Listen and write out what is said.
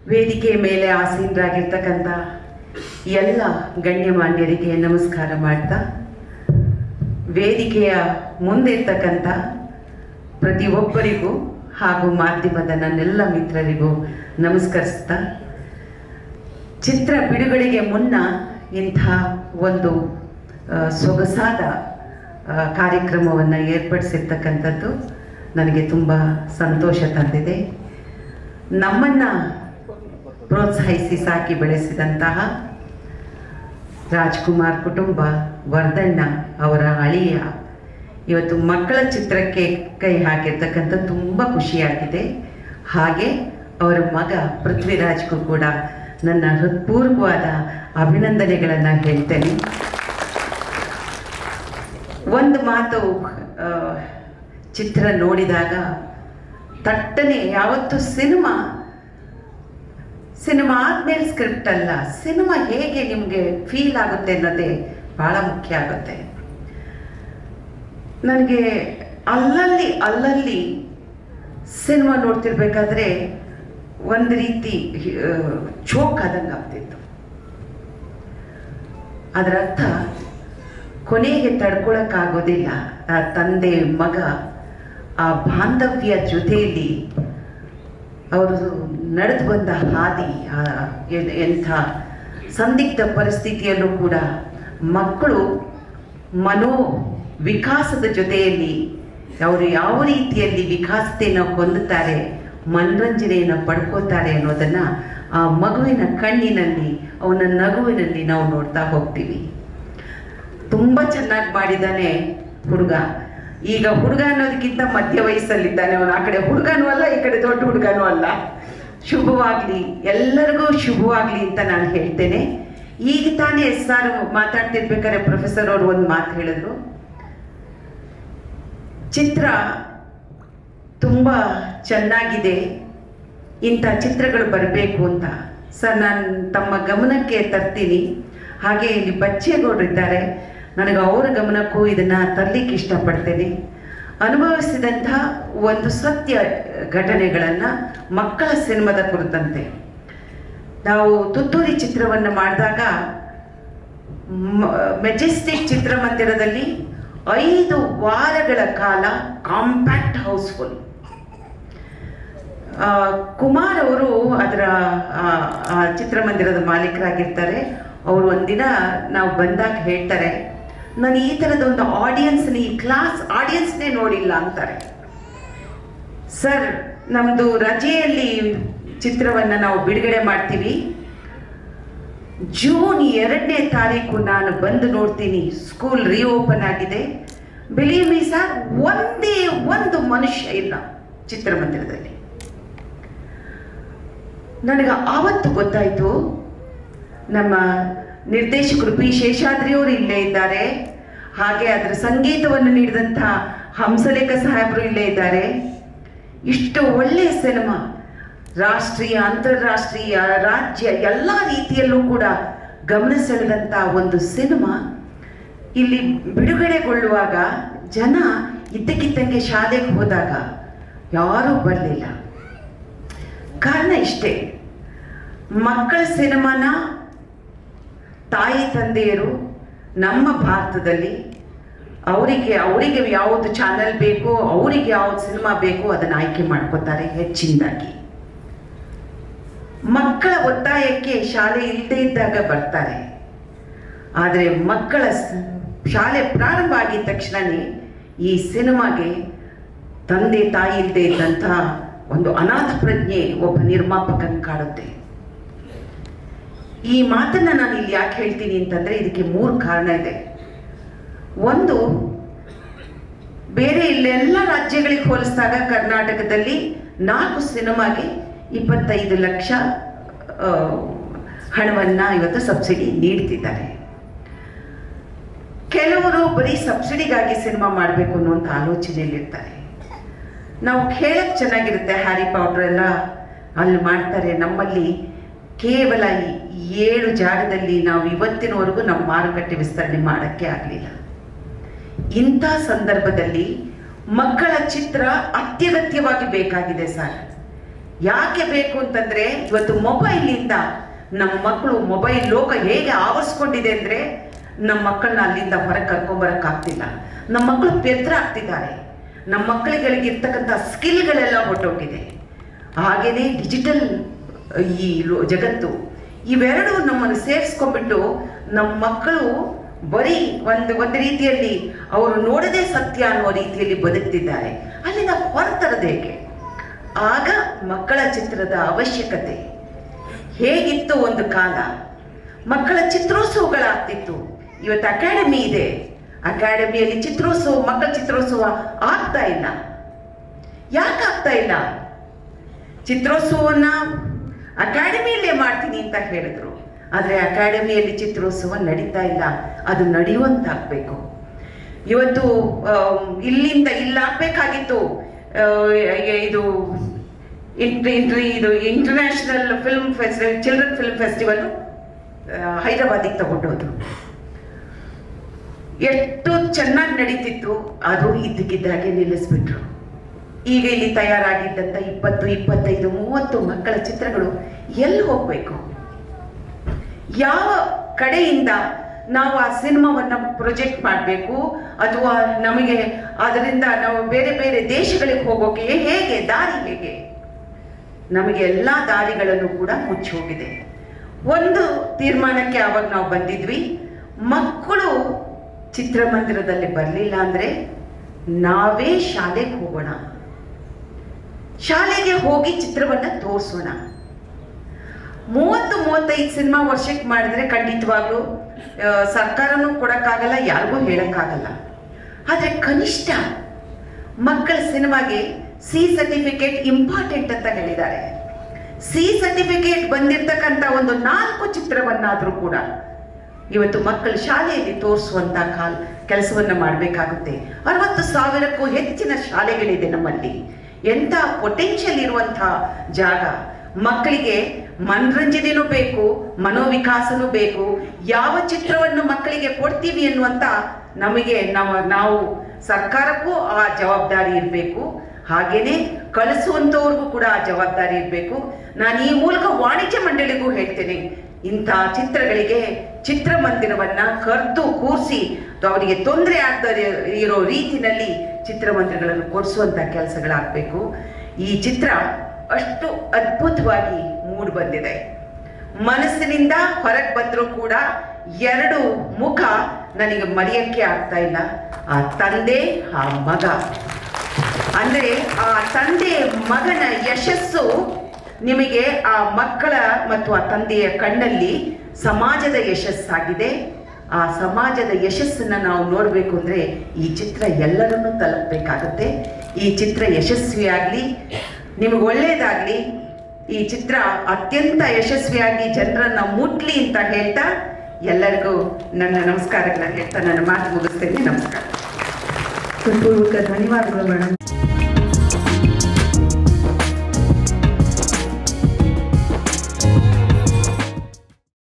ವೇದಿಕೆ ಮೇಲೆ ಆಸೀನರಾಗಿರ್ತಕ್ಕಂಥ ಎಲ್ಲ ಗಣ್ಯಮಾನ್ಯರಿಗೆ ನಮಸ್ಕಾರ ಮಾಡ್ತಾ, ವೇದಿಕೆಯ ಮುಂದಿರ್ತಕ್ಕಂಥ ಪ್ರತಿಯೊಬ್ಬರಿಗೂ ಹಾಗೂ ಮಾಧ್ಯಮದ ನನ್ನೆಲ್ಲ ಮಿತ್ರರಿಗೂ ನಮಸ್ಕರಿಸ್ತಾ, ಚಿತ್ರ ಬಿಡುಗಡೆಗೆ ಮುನ್ನ ಇಂಥ ಒಂದು ಸೊಗಸಾದ ಕಾರ್ಯಕ್ರಮವನ್ನು ಏರ್ಪಡಿಸಿರ್ತಕ್ಕಂಥದ್ದು ನನಗೆ ತುಂಬ ಸಂತೋಷ ತಂದಿದೆ. ನಮ್ಮನ್ನು ಪ್ರೋತ್ಸಾಹಿಸಿ ಸಾಕಿ ಬೆಳೆಸಿದಂತಹ ರಾಜ್ಕುಮಾರ್ ಕುಟುಂಬ, ವರ್ಧಣ್ಣ ಅವರ ಅಳಿಯ ಇವತ್ತು ಮಕ್ಕಳ ಚಿತ್ರಕ್ಕೆ ಕೈ ಹಾಕಿರ್ತಕ್ಕಂಥ ತುಂಬ ಖುಷಿಯಾಗಿದೆ. ಹಾಗೆ ಅವರ ಮಗ ಪೃಥ್ವಿರಾಜ್ಗೂ ಕೂಡ ನನ್ನ ಹೃತ್ಪೂರ್ವವಾದ ಅಭಿನಂದನೆಗಳನ್ನು ಹೇಳ್ತೇನೆ. ಒಂದು ಮಾತು, ಚಿತ್ರ ನೋಡಿದಾಗ ತಟ್ಟನೆ ಯಾವತ್ತು ಸಿನಿಮಾ ಆದ್ಮೇಲೆ ಸ್ಕ್ರಿಪ್ಟ್ ಅಲ್ಲ, ಸಿನಿಮಾ ಹೇಗೆ ನಿಮಗೆ ಫೀಲ್ ಆಗುತ್ತೆ ಅನ್ನೋದೇ ಬಹಳ ಮುಖ್ಯ ಆಗುತ್ತೆ. ನನಗೆ ಅಲ್ಲಲ್ಲಿ ಸಿನಿಮಾ ನೋಡ್ತಿರ್ಬೇಕಾದ್ರೆ ಒಂದು ರೀತಿ ಚೋಕ್ ಆದಂಗೆ ಆಗ್ತಿತ್ತು. ಅದರ ಅರ್ಥ ಕೊನೆಗೆ ತಡ್ಕೊಳಕ್ಕಾಗೋದಿಲ್ಲ. ಆ ತಂದೆ ಮಗ ಆ ಬಾಂಧವ್ಯ ಜೊತೆಯಲ್ಲಿ ಅವರು ನಡೆದು ಬಂದ ಹಾದಿ, ಎಂಥ ಸಂದಿಗ್ಧ ಪರಿಸ್ಥಿತಿಯಲ್ಲೂ ಕೂಡ ಮಕ್ಕಳು ಮನೋ ವಿಕಾಸದ ಜೊತೆಯಲ್ಲಿ ಅವರು ಯಾವ ರೀತಿಯಲ್ಲಿ ವಿಕಾಸತೆಯನ್ನು ಹೊಂದುತ್ತಾರೆ, ಮನರಂಜನೆಯನ್ನು ಪಡ್ಕೋತಾರೆ ಅನ್ನೋದನ್ನು ಆ ಮಗುವಿನ ಕಣ್ಣಿನಲ್ಲಿ, ಅವನ ನಗುವಿನಲ್ಲಿ ನಾವು ನೋಡ್ತಾ ಹೋಗ್ತೀವಿ. ತುಂಬ ಚೆನ್ನಾಗಿ ಮಾಡಿದ್ದಾನೆ ಹುಡುಗ. ಈಗ ಹುಡುಗ ಅನ್ನೋದಕ್ಕಿಂತ ಮಧ್ಯ ವಯಸ್ಸಲ್ಲಿದ್ದಾನೆ ಅವನು. ಆ ಕಡೆ ಹುಡುಗನೂ ಅಲ್ಲ, ಈ ಕಡೆ ದೊಡ್ಡ ಹುಡುಗನೂ ಅಲ್ಲ. ಶುಭವಾಗಲಿ, ಎಲ್ಲರಿಗೂ ಶುಭವಾಗಲಿ ಅಂತ ನಾನು ಹೇಳ್ತೇನೆ. ಈಗ ತಾನೇ SR ಮಾತಾಡ್ತಿರ್ಬೇಕಾದ್ರೆ ಪ್ರೊಫೆಸರ್ ಅವರು ಒಂದು ಮಾತು ಹೇಳಿದ್ರು, ಚಿತ್ರ ತುಂಬ ಚೆನ್ನಾಗಿದೆ, ಇಂಥ ಚಿತ್ರಗಳು ಬರಬೇಕು ಅಂತ. ಸರ್, ನಾನು ತಮ್ಮ ಗಮನಕ್ಕೆ ತರ್ತೀನಿ. ಹಾಗೆ ಇಲ್ಲಿ ಬಚ್ಚೇಗೌಡರಿದ್ದಾರೆ, ನನಗೆ ಅವರ ಗಮನಕ್ಕೂ ಇದನ್ನು ತರಲಿಕ್ಕೆ ಇಷ್ಟಪಡ್ತೇನೆ. ಅನುಭವಿಸಿದಂಥ ಒಂದು ಸತ್ಯ ಘಟನೆಗಳನ್ನು ಮಕ್ಕಳ ಸಿನಿಮಾದ ಕುರಿತಂತೆ ನಾವು ತುತ್ತೂರಿ ಚಿತ್ರವನ್ನು ಮಾಡಿದಾಗ ಮೆಜೆಸ್ಟಿಕ್ ಚಿತ್ರಮಂದಿರದಲ್ಲಿ 5 ವಾರಗಳ ಕಾಲ ಕಾಂಪ್ಯಾಕ್ಟ್ ಹೌಸ್ಫುಲ್. ಕುಮಾರ್ ಅವರು ಅದರ ಚಿತ್ರಮಂದಿರದ ಮಾಲೀಕರಾಗಿರ್ತಾರೆ. ಅವರು ಒಂದಿನ ನಾವು ಬಂದಾಗ ಹೇಳ್ತಾರೆ, ನಾನು ಈ ಥರದ ಒಂದು ಆಡಿಯನ್ಸ್ನ, ಈ ಕ್ಲಾಸ್ ಆಡಿಯನ್ಸ್ನೇ ನೋಡಿಲ್ಲ ಅಂತಾರೆ. ಸರ್, ನಮ್ಮದು ರಜೆಯಲ್ಲಿ ಚಿತ್ರವನ್ನು ನಾವು ಬಿಡುಗಡೆ ಮಾಡ್ತೀವಿ, ಜೂನ್ 2ನೇ ತಾರೀಕು ನಾನು ಬಂದು ನೋಡ್ತೀನಿ, ಸ್ಕೂಲ್ ರೀಓಪನ್ ಆಗಿದೆ. ಬಿಲೀವ್ ಮೀ ಸರ್, ಒಂದೇ ಒಂದು ಮನುಷ್ಯ ಇಲ್ಲ ಚಿತ್ರಮಂದಿರದಲ್ಲಿ. ನನಗೆ ಆವತ್ತು ಗೊತ್ತಾಯಿತು, ನಮ್ಮ ನಿರ್ದೇಶಕರು ಪಿ ಶೇಷಾದ್ರಿಯವರು ಇಲ್ಲೇ ಇದ್ದಾರೆ, ಹಾಗೆ ಅದರ ಸಂಗೀತವನ್ನು ನೀಡಿದಂಥ ಹಂಸಲೇಖ ಸಾಹೇಬರು ಇಲ್ಲೇ ಇದ್ದಾರೆ. ಇಷ್ಟು ಒಳ್ಳೆಯ ಸಿನಿಮಾ, ರಾಷ್ಟ್ರೀಯ, ಅಂತಾರಾಷ್ಟ್ರೀಯ, ರಾಜ್ಯ ಎಲ್ಲ ರೀತಿಯಲ್ಲೂ ಕೂಡ ಗಮನ ಸೆಳೆದಂಥ ಒಂದು ಸಿನಿಮಾ ಇಲ್ಲಿ ಬಿಡುಗಡೆಗೊಳ್ಳುವಾಗ ಜನ ಇದ್ದಕ್ಕಿದ್ದಂಗೆ ಶಾಲೆಗೆ ಹೋದಾಗ ಯಾರೂ ಬರಲಿಲ್ಲ. ಕಾರಣ ಇಷ್ಟೇ, ಮಕ್ಕಳ ಸಿನಿಮಾನ ತಾಯಿ ತಂದೆಯರು ನಮ್ಮ ಭಾರತದಲ್ಲಿ ಅವರಿಗೆ ಯಾವುದು ಚಾನೆಲ್ ಬೇಕೋ, ಅವರಿಗೆ ಯಾವುದು ಸಿನಿಮಾ ಬೇಕೋ ಅದನ್ನು ಆಯ್ಕೆ ಮಾಡ್ಕೋತಾರೆ ಹೆಚ್ಚಿನದಾಗಿ. ಮಕ್ಕಳ ಒತ್ತಾಯಕ್ಕೆ ಶಾಲೆ ಇಲ್ಲದೇ ಇದ್ದಾಗ ಬರ್ತಾರೆ. ಆದರೆ ಮಕ್ಕಳ ಶಾಲೆ ಪ್ರಾರಂಭ ಆಗಿದ ತಕ್ಷಣವೇ ಈ ಸಿನಿಮಾಗೆ ತಂದೆ ತಾಯಿ ಇಲ್ಲದೆ ಇದ್ದಂಥ ಒಂದು ಅನಾಥ ಪ್ರಜ್ಞೆ ಒಬ್ಬ ನಿರ್ಮಾಪಕನ ಕಾಡುತ್ತೆ. ಈ ಮಾತನ್ನು ನಾನು ಇಲ್ಲಿ ಯಾಕೆ ಹೇಳ್ತೀನಿ ಅಂತಂದರೆ, ಇದಕ್ಕೆ 3 ಕಾರಣ ಇದೆ. ಒಂದು, ಬೇರೆ ಇಲ್ಲೆಲ್ಲ ರಾಜ್ಯಗಳಿಗೆ ಹೋಲಿಸಿದಾಗ ಕರ್ನಾಟಕದಲ್ಲಿ 4 ಸಿನಿಮಾಗೆ 25 ಲಕ್ಷ ಹಣವನ್ನು ಇವತ್ತು ಸಬ್ಸಿಡಿ ನೀಡ್ತಿದ್ದಾರೆ. ಕೆಲವರು ಬರೀ ಸಬ್ಸಿಡಿಗಾಗಿ ಸಿನಿಮಾ ಮಾಡಬೇಕು ಅನ್ನುವಂಥ ಆಲೋಚನೆಯಲ್ಲಿರ್ತಾರೆ. ನಾವು ಕೇಳಕ್ಕೆ ಚೆನ್ನಾಗಿರುತ್ತೆ, ಹ್ಯಾರಿ ಪಾಟರ್ ಎಲ್ಲ ಅಲ್ಲಿ ಮಾಡ್ತಾರೆ. ನಮ್ಮಲ್ಲಿ ಕೇವಲ 7 ಜಾಗದಲ್ಲಿ ನಾವು ಇವತ್ತಿನವರೆಗೂ ನಮ್ಮ ಮಾರುಕಟ್ಟೆ ವಿಸ್ತರಣೆ ಮಾಡೋಕ್ಕೆ ಆಗಲಿಲ್ಲ. ಇಂಥ ಸಂದರ್ಭದಲ್ಲಿ ಮಕ್ಕಳ ಚಿತ್ರ ಅತ್ಯಗತ್ಯವಾಗಿ ಬೇಕಾಗಿದೆ ಸರ್. ಯಾಕೆ ಬೇಕು ಅಂತಂದ್ರೆ ಇವತ್ತು ಮೊಬೈಲಿಂದ ನಮ್ಮ ಮಕ್ಕಳು ಮೊಬೈಲ್ ಲೋಕ ಹೇಗೆ ಆವರಿಸ್ಕೊಂಡಿದೆ ಅಂದ್ರೆ ನಮ್ಮ ಮಕ್ಕಳನ್ನ ಅಲ್ಲಿಂದ ಹೊರಗೆ ಕರ್ಕೊಂಬರಕ್ಕಾಗ್ತಿಲ್ಲ. ನಮ್ಮ ಮಕ್ಕಳು ಪೆದ್ರ ಆಗ್ತಿದ್ದಾರೆ. ನಮ್ಮ ಮಕ್ಕಳಿಗಳಿಗೆ ಇರ್ತಕ್ಕಂಥ ಸ್ಕಿಲ್ಗಳೆಲ್ಲ ಹೊರಟೋಗಿದೆ. ಹಾಗೇನೆ ಡಿಜಿಟಲ್ ಈ ಜಗತ್ತು ಇವೆರಡು ನಮ್ಮನ್ನು ಸೇರಿಸ್ಕೊಂಡ್ಬಿಟ್ಟು ನಮ್ಮ ಮಕ್ಕಳು ಬರೀ ಒಂದು ರೀತಿಯಲ್ಲಿ ಅವರು ನೋಡದೇ ಸತ್ಯ ಅನ್ನೋ ರೀತಿಯಲ್ಲಿ ಬದುಕ್ತಿದ್ದಾರೆ. ಅಲ್ಲಿಂದ ಹೊರತರದು ಹೇಗೆ? ಆಗ ಮಕ್ಕಳ ಚಿತ್ರದ ಅವಶ್ಯಕತೆ ಹೇಗಿತ್ತು? ಒಂದು ಕಾಲ ಮಕ್ಕಳ ಚಿತ್ರೋತ್ಸವಗಳಾಗ್ತಿತ್ತು. ಇವತ್ತು ಅಕಾಡೆಮಿ ಇದೆ, ಅಕಾಡೆಮಿಯಲ್ಲಿ ಚಿತ್ರೋತ್ಸವ, ಮಕ್ಕಳ ಚಿತ್ರೋತ್ಸವ ಆಗ್ತಾ ಇಲ್ಲ. ಯಾಕೆ ಆಗ್ತಾ ಇಲ್ಲ? ಚಿತ್ರೋತ್ಸವನ್ನ ಅಕಾಡೆಮಿಯಲ್ಲೇ ಮಾಡ್ತೀನಿ ಅಂತ ಹೇಳಿದ್ರು, ಆದರೆ ಅಕಾಡೆಮಿಯಲ್ಲಿ ಚಿತ್ರೋತ್ಸವ ನಡೀತಾ ಇಲ್ಲ. ಅದು ನಡೆಯುವಂತಾಗಬೇಕು. ಇವತ್ತು ಇಲ್ಲಿಂದ ಇಲ್ಲಾಗಬೇಕಾಗಿತ್ತು ಇದು international film festival, children film festival ಹೈದರಾಬಾದಿಗೆ ತಗೊಂಡೋದ್ರು. ಎಷ್ಟು ಚೆನ್ನಾಗಿ ನಡೀತಿತ್ತು, ಅದು ಇದ್ದಕ್ಕಿದ್ದಾಗೆ ನಿಲ್ಲಿಸ್ಬಿಟ್ರು. ಈಗ ಇಲ್ಲಿ ತಯಾರಾಗಿದ್ದಂಥ 20, 25, 30 ಮಕ್ಕಳ ಚಿತ್ರಗಳು ಎಲ್ಲಿ ಹೋಗ್ಬೇಕು? ಯಾವ ಕಡೆಯಿಂದ ನಾವು ಆ ಸಿನಿಮಾವನ್ನ ಪ್ರೊಜೆಕ್ಟ್ ಮಾಡಬೇಕು? ಅಥವಾ ನಮಗೆ ಅದರಿಂದ ನಾವು ಬೇರೆ ಬೇರೆ ದೇಶಗಳಿಗೆ ಹೋಗೋಕೆ ಹೇಗೆ ದಾರಿ ಹೇಗೆ? ನಮಗೆ ಎಲ್ಲ ದಾರಿಗಳನ್ನು ಕೂಡ ಮುಚ್ಚಿ ಹೋಗಿದೆ. ಒಂದು ತೀರ್ಮಾನಕ್ಕೆ ಆವಾಗ ನಾವು ಬಂದಿದ್ವಿ, ಮಕ್ಕಳು ಚಿತ್ರಮಂದಿರದಲ್ಲಿ ಬರಲಿಲ್ಲ ಅಂದ್ರೆ ನಾವೇ ಶಾಲೆಗೆ ಹೋಗೋಣ, ಶಾಲೆಗೆ ಹೋಗಿ ಚಿತ್ರವನ್ನ ತೋರಿಸೋಣ. 30-35 ಸಿನಿಮಾ ವರ್ಷಕ್ಕೆ ಮಾಡಿದ್ರೆ ಖಂಡಿತವಾಗ್ಲೂ ಸರ್ಕಾರನೂ ಕೊಡಕ್ಕಾಗಲ್ಲ, ಯಾರಿಗೂ ಹೇಳಕ್ಕಾಗಲ್ಲ. ಆದ್ರೆ ಕನಿಷ್ಠ ಮಕ್ಕಳ ಸಿನಿಮಾಗೆ ಸಿ ಸರ್ಟಿಫಿಕೇಟ್ ಇಂಪಾರ್ಟೆಂಟ್ ಅಂತ ಹೇಳಿದ್ದಾರೆ. ಸಿ ಸರ್ಟಿಫಿಕೇಟ್ ಬಂದಿರ್ತಕ್ಕಂಥ ಒಂದು 4 ಚಿತ್ರವನ್ನಾದ್ರೂ ಕೂಡ ಇವತ್ತು ಮಕ್ಕಳು ಶಾಲೆಯಲ್ಲಿ ತೋರಿಸುವಂತ ಕೆಲಸವನ್ನ ಮಾಡಬೇಕಾಗುತ್ತೆ. 60,000ಕ್ಕೂ ಹೆಚ್ಚಿನ ಶಾಲೆಗಳಿದೆ ನಮ್ಮಲ್ಲಿ. ಎಂಥ ಪೊಟೆನ್ಷಿಯಲ್ ಇರುವಂತಹ ಜಾಗ. ಮಕ್ಕಳಿಗೆ ಮನರಂಜನೆನೂ ಬೇಕು, ಮನೋವಿಕಾಸನೂ ಬೇಕು. ಯಾವ ಚಿತ್ರವನ್ನು ಮಕ್ಕಳಿಗೆ ಕೊಡ್ತೀವಿ ಅನ್ನುವಂತ ನಮಗೆ ನಾವು ಸರ್ಕಾರಕ್ಕೂ ಆ ಜವಾಬ್ದಾರಿ ಇರಬೇಕು, ಹಾಗೇನೆ ಕಳಿಸುವಂತವ್ರಿಗೂ ಕೂಡ ಆ ಜವಾಬ್ದಾರಿ ಇರಬೇಕು. ನಾನು ಈ ಮೂಲಕ ವಾಣಿಜ್ಯ ಮಂಡಳಿಗೂ ಹೇಳ್ತೇನೆ, ಇಂಥ ಚಿತ್ರಗಳಿಗೆ ಚಿತ್ರಮಂದಿರವನ್ನ ಕರೆದು ಕೂರಿಸಿ ಅವರಿಗೆ ತೊಂದರೆ ಆಗದೆ ಇರೋ ರೀತಿಯಲ್ಲಿ ಚಿತ್ರಮಂದಿರಗಳನ್ನು ಕೊಡಿಸುವಂತ ಕೆಲಸಗಳಾಗಬೇಕು. ಈ ಚಿತ್ರ ಅಷ್ಟು ಅದ್ಭುತವಾಗಿ ಮೂಡಿ ಬಂದಿದೆ. ಮನಸ್ಸಿನಿಂದ ಹೊರಗೆ ಬಂದರೂ ಕೂಡ 2 ಮುಖ ನನಗೆ ಮರೆಯಕ್ಕೆ ಆಗ್ತಾ ಇಲ್ಲ. ಆ ತಂದೆ, ಆ ಮಗ. ಅಂದರೆ ಆ ತಂದೆ ಮಗನ ಯಶಸ್ಸು ನಿಮಗೆ ಆ ಮಕ್ಕಳ ಮತ್ತು ಆ ತಂದೆಯ ಕಣ್ಣಲ್ಲಿ ಸಮಾಜದ ಯಶಸ್ಸಾಗಿದೆ. ಆ ಸಮಾಜದ ಯಶಸ್ಸನ್ನ ನಾವು ನೋಡಬೇಕು ಅಂದ್ರೆ ಈ ಚಿತ್ರ ಎಲ್ಲರನ್ನೂ ತಲುಪಬೇಕಾಗುತ್ತೆ. ಈ ಚಿತ್ರ ಯಶಸ್ವಿಯಾಗಲಿ, ನಿಮಗೆ ಒಳ್ಳೆಯದಾಗಲಿ. ಈ ಚಿತ್ರ ಅತ್ಯಂತ ಯಶಸ್ವಿಯಾಗಿ ಜನರನ್ನ ಮುಟ್ಲಿ ಅಂತ ಹೇಳ್ತಾ ಎಲ್ಲರಿಗೂ ನನ್ನ ನಮಸ್ಕಾರಗಳನ್ನ ಹೇಳ್ತಾ ನನ್ನ ಮಾತು ಮುಗಿಸ್ತೇನೆ. ನಮಸ್ಕಾರ. ಹೃತ್ಪೂರ್ವಕ ಧನ್ಯವಾದಗಳು ಮೇಡಮ್.